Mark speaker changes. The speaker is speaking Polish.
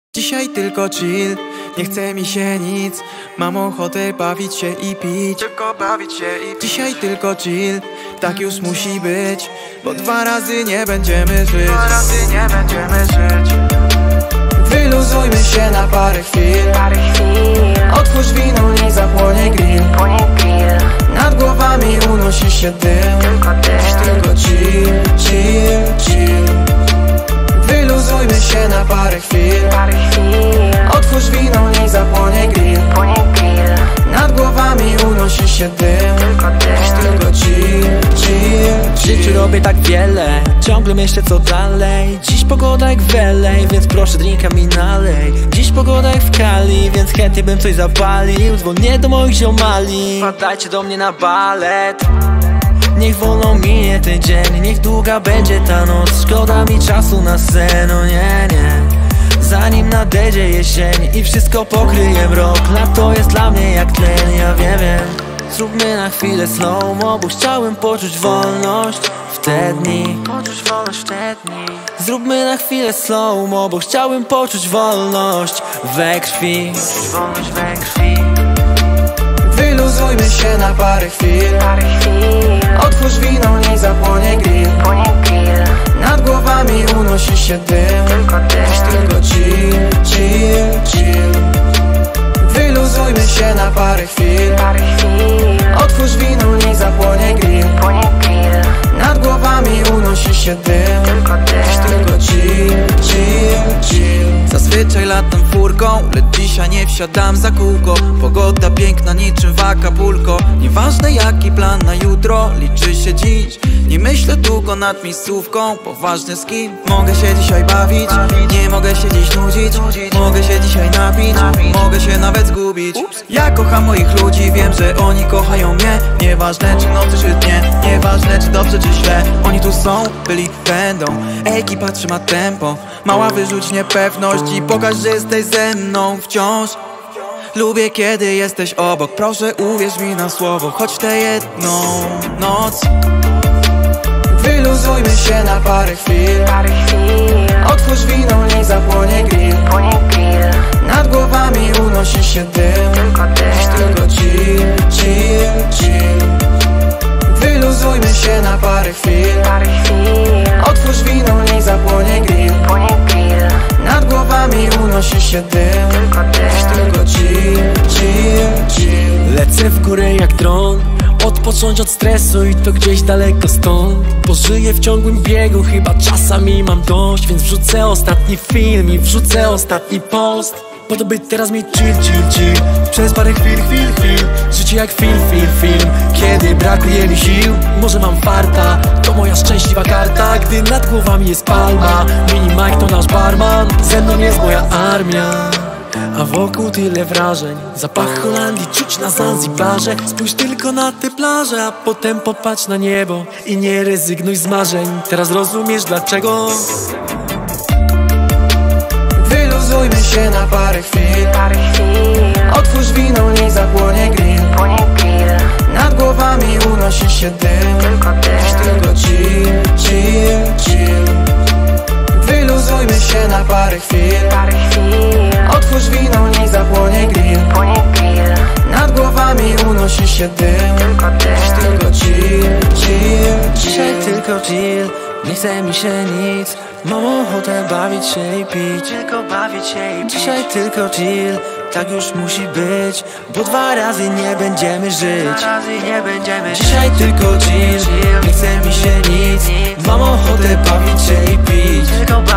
Speaker 1: Dzisiaj tylko chill, nie chce mi się nic. Mam ochotę bawić się i pić. Dzisiaj tylko chill, tak już musi być, bo dwa razy nie będziemy żyć. Wyluzujmy się na parę chwil. Otwórz wino, niech zapłonie grill. Nad głowami unosi się dym. Dziś tylko chill, chill, chill. Wyluzujmy się na parę chwil. Otwórz wino, niech zapłonie grill. Nad głowami unosi się dym. Dziś tylko chill, chill,
Speaker 2: W życiu robię tak wiele, ciągle myślę co dalej. Dziś pogoda jak w LA, więc proszę drinka mi nalej. Dziś pogoda jak w Kali, więc chętnie bym coś zapalił. Dzwonię do moich ziomali, wpadajcie do mnie na balet. Niech wolno minie ten dzień, niech długa będzie ta noc. Szkoda mi czasu na sen, no nie, nie. Zanim nadejdzie jesień i wszystko pokryje mrok. Lato jest dla mnie jak tlen, ja wiem. Zróbmy na chwilę slow-mo, bo chciałem poczuć wolność w te dni. Zróbmy na chwilę slow-mo, bo chciałem poczuć wolność we krwi.
Speaker 1: Wyluzujmy się na parę chwil. Otwórz wino, niech zapłonie grill. Nad głowami unosi się dym. Dziś tylko chill, chill, chill. Wyluzujmy się na parę chwil. Otwórz wino, niech zapłonie grill. Nad głowami unosi się dym. Dziś tylko chill, chill, chill. Zazwyczaj latam furką, lecz dzisiaj nie wsiadam za kółko. Pogoda piękna niczym w Acapulco. Nieważne jaki plan na jutro, liczy się dziś. Nie myślę długo nad miejscówką, poważny z kim mogę się dzisiaj bawić. Nie mogę się dziś nudzić, mogę się dzisiaj napić. Mogę się nawet zgubić. Ja kocham moich ludzi, wiem, że oni kochają mnie. Nieważne czy nocy czy dnie, nieważne czy dobrze czy źle. Oni tu są, byli, będą. Ekipa trzyma tempo. Mała wyrzuć niepewność i pokaż, że jesteś ze mną wciąż. Lubię kiedy jesteś obok, proszę uwierz mi na słowo. Choć w tę jedną noc. Wyluzujmy się na parę chwil. Otwórz wino, niech zapłonie grill. Nad głowami unosi się dym. Dziś tylko chill, chill, chill. Wyluzujmy się na parę chwil. Otwórz wino, niech zapłonie grill. Nad głowami unosi się dym. Dziś tylko chill, chill, chill.
Speaker 2: Lecę w górę jak dron, odpocząć od stresu i to gdzieś daleko stąd. Bo żyję w ciągłym biegu, chyba czasami mam dość. Więc wrzucę ostatni film i wrzucę ostatni post. Po to by teraz mieć chill, chill, chill. Przez parę chwil. Życie jak film. Kiedy brakuje mi sił, może mam farta. To moja szczęśliwa karta, gdy nad głowami jest palma. Mini Mike to nasz barman, ze mną jest moja armia. A wokół tyle wrażeń, zapach Holandii czuć na Zanzibarze. Spójrz tylko na te plaże, a potem popatrz na niebo i nie rezygnuj z marzeń. Teraz rozumiesz dlaczego.
Speaker 1: Wyluzujmy się na parę chwil. Otwórz wino, niech zapłonie grill. Nad głowami unosi się dym. Dziś tylko chill, chill, chill. Wyluzujmy się na parę chwil. Otwórz wino, niech zapłonie grill. Nad głowami unosi się dym. Dziś tylko chill, chill,
Speaker 2: Dzisiaj tylko chill, nie chce mi się nic. Mam ochotę bawić się i pić. Dzisiaj tylko chill, tak już musi być, bo dwa razy nie będziemy żyć. Dzisiaj tylko chill, nie chce mi się nic. Mam ochotę bawić się i pić.